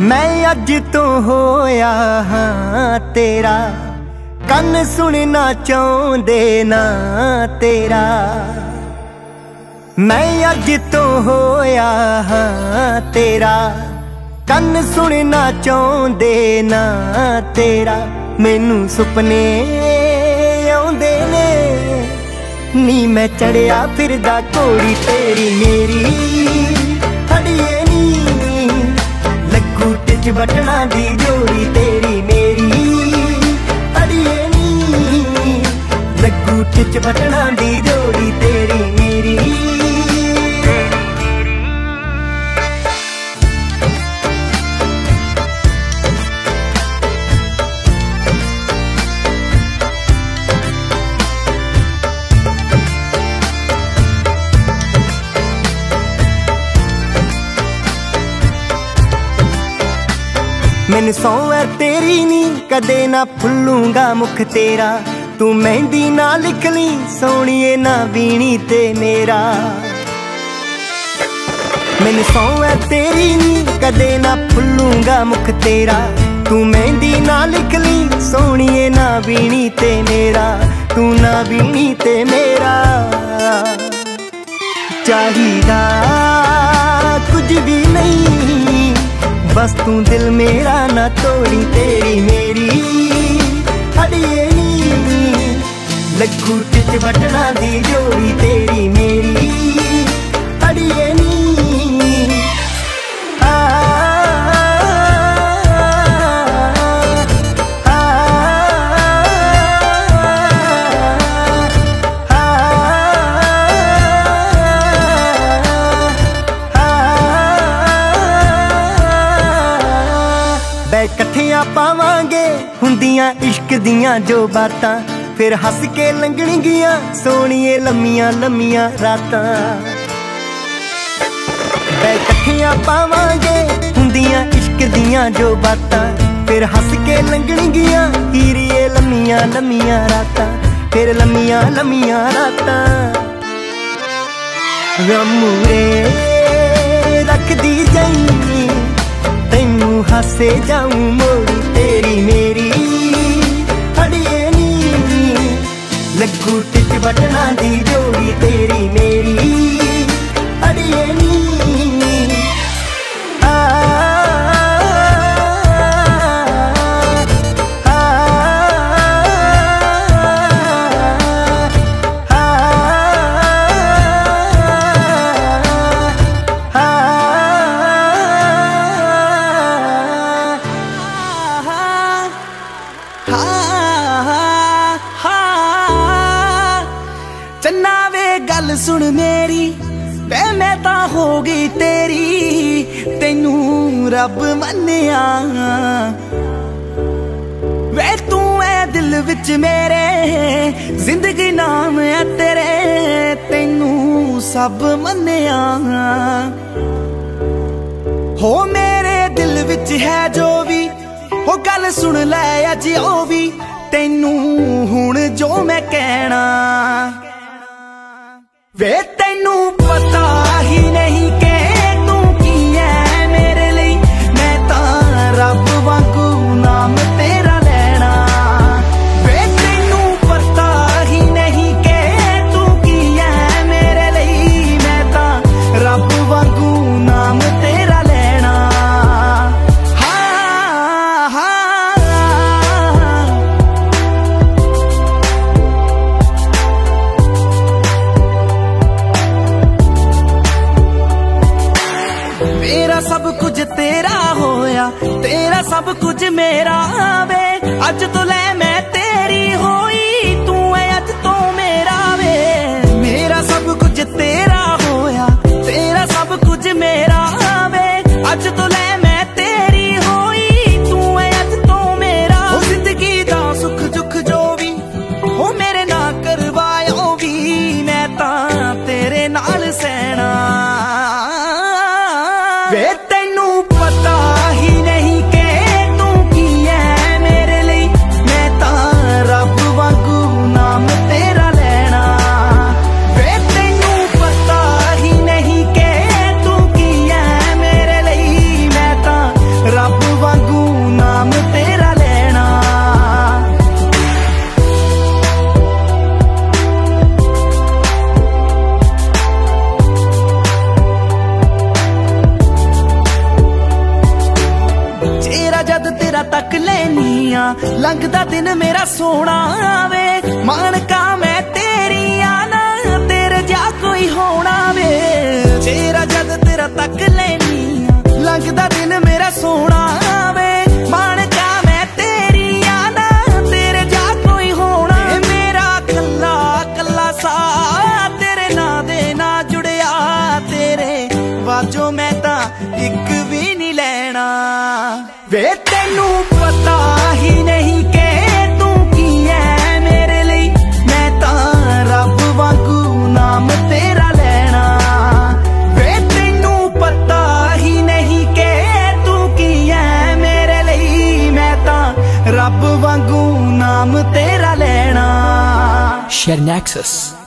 मैं अज तो होया हाँ तेरा, कन सुनना चाहते ना तेरा। मैं अज तो होया हाँ तेरा, कन सुनना चाहते ना तेरा। मैनू सुपने आउंदे ने नी, मैं चढ़िया फिरदा घोड़ी तेरी मेरी। अड़िए नी लगू टिच बटना दी जोड़ी तेरी मेरी। अड़िए नी लगू टिच बटना दी जोड़ी तेरी मेरी। मैनू सौ है तेरी नी, कदे ना भुल्लूंगा मुख तेरा। तू मेहंदी ना लिख ली सोहणीए ना बीनी ते मेरा। मैनू सौ है तेरी नी, कदे ना भुल्लूंगा मुख तेरा। तू मेहंदी ना लिख ली सोहणीए ना बीनी ते मेरा। तू ना बीनी ते मेरा। चाहिदा कुछ भी नहीं, बस तू दिल मेरा ना तोड़ी तेरी मेरी। अड़िए नी लगू टिच बटना दी जोड़ी तेरी मेरी। अड़िए नी कट्ठियां पावांगे हुंदियां इश्क दियां जो बातां। फिर हस के लंघणगियां सोहणीए लम्मियां लम्मियां रातां। कट्ठियां पावांगे हुंदियां इश्क दियां जो बातां। फिर हस के लंघणगियां हीरिए लम्मियां लम्मियां रातां। फिर लम्मियां लम्मियां रातां। गमूरे रख दी जाई, तैनू हासे जाऊं मोड़ी तेरी मेरी। अड़िए नी लगू टिच बटना दी जोड़ी तेरी मेरी। अड़िए नी चन्ना वे गल सुन मेरी, वे मैं ता हो गई तेरी। तेनू रब मन्निया वे तू है दिल विच मेरे। जिंदगी नाम है तेरे, तेनू सब मन्निया। हो मेरे दिल विच है जो भी, हो गल सुन लै अज ओ भी। तेनू हुण जो मैं कहना, वे तेनू पता ही नहीं के तू की है मेरे लिए। मैं तां रब वांगू नाम तेरा लेना। वे तेनू पता ही नहीं के तू की है मेरे लिए। मैं तां रब वांगू नाम तेरा लेना। हाँ हाँ मेरा सब कुछ तेरा होया, तेरा सब कुछ मेरा वे। अज तो ले मैं तेरी होई, तू है अज तो मेरा वे। मेरा सब कुछ तेरा होया, तेरा सब कुछ मेरा वे। अज तो ले मैं तेरी होई, तू है अज तो मेरा। हो जिंदगी दा सुख दुख जो भी हो मेरे ना करवायो भी। मैं तां तेरे नाल सहना। वे तेनू पता ही नहीं के तू की है मेरे लिए। मैं तां रब वांगू नाम तेरा लेना। वे तेनू पता ही नहीं के तू की है मेरे लिए। मैं तां रब ਲੰਘਦਾ ਦਿਨ ਮੇਰਾ ਸੋਹਣਾ ਵੇ ਮਾਣਕਾ ਮੈਂ ਤੇਰੀਆਂ ਨਾ ਤੇਰੇ ਜਾ ਕੋਈ ਹੋਣਾ ਵੇ ਚਿਹਰਾ ਜਦ ਤੇਰਾ ਤੱਕ ਲੈਨੀ ਆ ਲੰਘਦਾ ਦਿਨ ਮੇਰਾ ਸੋਹਣਾ ਵੇ ਮਾਣਕਾ ਮੈਂ ਤੇਰੀਆਂ ਨਾ ਤੇਰੇ ਜਾ ਕੋਈ ਹੋਣਾ ਮੇਰਾ ਕੱਲਾ ਕੱਲਾ ਸਾਹ ਤੇਰੇ ਨਾਂ ਦੇ ਨਾਲ ਜੁੜਿਆ ਤੇਰੇ ਵਾਜੋ ਮੈਂ ਤਾਂ ਇੱਕ ਵੀ ਨਹੀਂ ਲੈਣਾ ਵੇ ਤੈਨੂੰ ਪਤਾ ਹੀ ਨਹੀਂ ਕਿ ਤੂੰ ਕੀ ਹੈ ਮੇਰੇ ਲਈ ਮੈਂ ਤਾਂ ਰੱਬ ਵਾਂਗੂ ਨਾਮ ਤੇਰਾ ਲੈਣਾ ਵੇ ਤੈਨੂੰ ਪਤਾ ਹੀ ਨਹੀਂ ਕਿ ਤੂੰ ਕੀ ਹੈ ਮੇਰੇ ਲਈ ਮੈਂ ਤਾਂ ਰੱਬ ਵਾਂਗੂ ਨਾਮ ਤੇਰਾ ਲੈਣਾ Share Nexus.